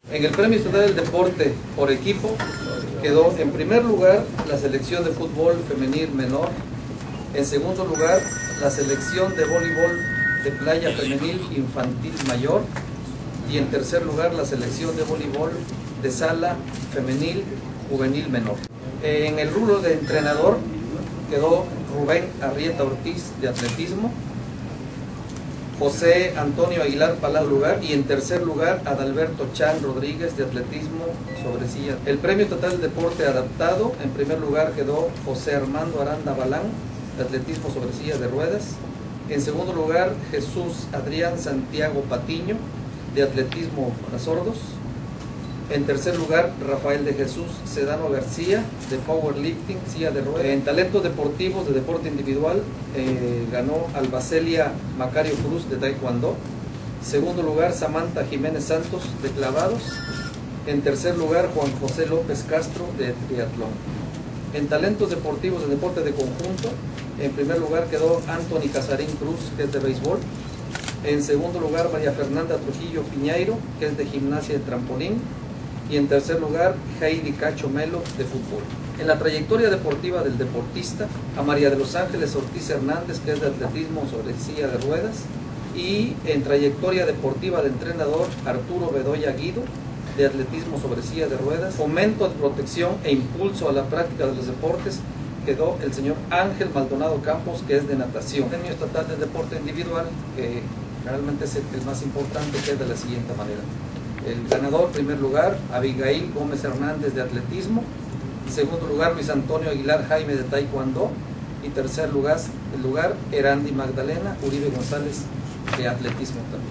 En el Premio Estatal del Deporte por equipo quedó en primer lugar la selección de fútbol femenil menor, en segundo lugar la selección de voleibol de playa femenil infantil mayor y en tercer lugar la selección de voleibol de sala femenil juvenil menor. En el rubro de entrenador quedó Rubén Arrieta Ortiz de atletismo, José Antonio Aguilar Palau lugar y en tercer lugar Adalberto Chan Rodríguez de atletismo sobre silla. El Premio Estatal del Deporte Adaptado, en primer lugar quedó José Armando Aranda Balán de atletismo sobre silla de ruedas. En segundo lugar Jesús Adrián Santiago Patiño de atletismo para sordos. En tercer lugar, Rafael de Jesús Sedano García, de powerlifting, silla de ruedas. En talentos deportivos de deporte individual, ganó Albacelia Macario Cruz, de taekwondo. Segundo lugar, Samantha Jiménez Santos, de clavados. En tercer lugar, Juan José López Castro, de triatlón. En talentos deportivos de deporte de conjunto, en primer lugar quedó Anthony Casarín Cruz, que es de béisbol. En segundo lugar, María Fernanda Trujillo Piñeiro, que es de gimnasia de trampolín. Y en tercer lugar, Heidi Cacho Melo, de fútbol. En la trayectoria deportiva del deportista, a María de los Ángeles Ortiz Hernández, que es de atletismo sobre silla de ruedas. Y en trayectoria deportiva de entrenador, Arturo Bedoya Guido, de atletismo sobre silla de ruedas. Fomento de protección e impulso a la práctica de los deportes, quedó el señor Ángel Maldonado Campos, que es de natación. Premio Estatal de Deporte Individual, que realmente es el más importante, que es de la siguiente manera. El ganador, primer lugar, Abigail Gómez Hernández de atletismo. Segundo lugar, Luis Antonio Aguilar Jaime de taekwondo. Y tercer lugar, Erandi Magdalena Uribe González de atletismo también.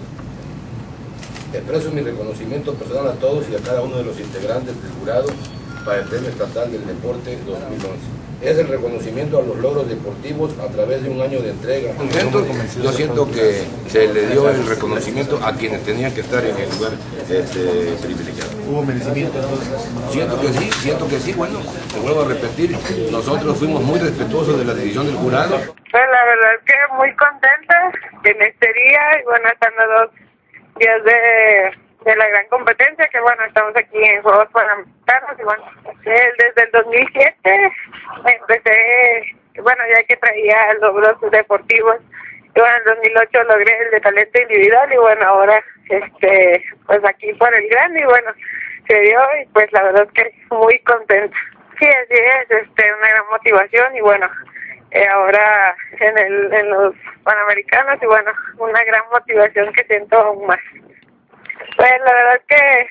Expreso mi reconocimiento personal a todos y a cada uno de los integrantes del jurado para el Premio Estatal del Deporte 2011. Es el reconocimiento a los logros deportivos a través de un año de entrega. Yo siento que se le dio el reconocimiento a quienes tenían que estar en el lugar privilegiado. ¿Hubo merecimiento entonces? Siento que sí, bueno, te vuelvo a repetir, nosotros fuimos muy respetuosos de la decisión del jurado. Pues la verdad es que muy contenta en este día y bueno, estando 2 días de la gran competencia, que bueno, estamos aquí en Juegos Panamericanos y bueno, desde el 2007 empecé, bueno, ya que traía logros deportivos y bueno, en el 2008 logré el de talento individual y bueno, ahora pues aquí por el grande y bueno, se dio y pues la verdad es que muy contenta. Sí, así es, una gran motivación y bueno, ahora en los Panamericanos y bueno, una gran motivación que siento aún más. Pues la verdad que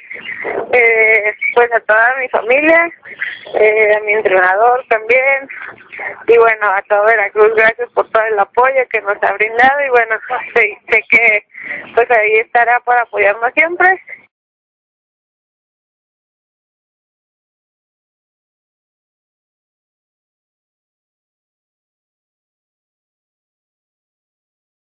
pues a toda mi familia, a mi entrenador también y bueno, a todo Veracruz, gracias por todo el apoyo que nos ha brindado y bueno, sé que pues ahí estará para apoyarnos siempre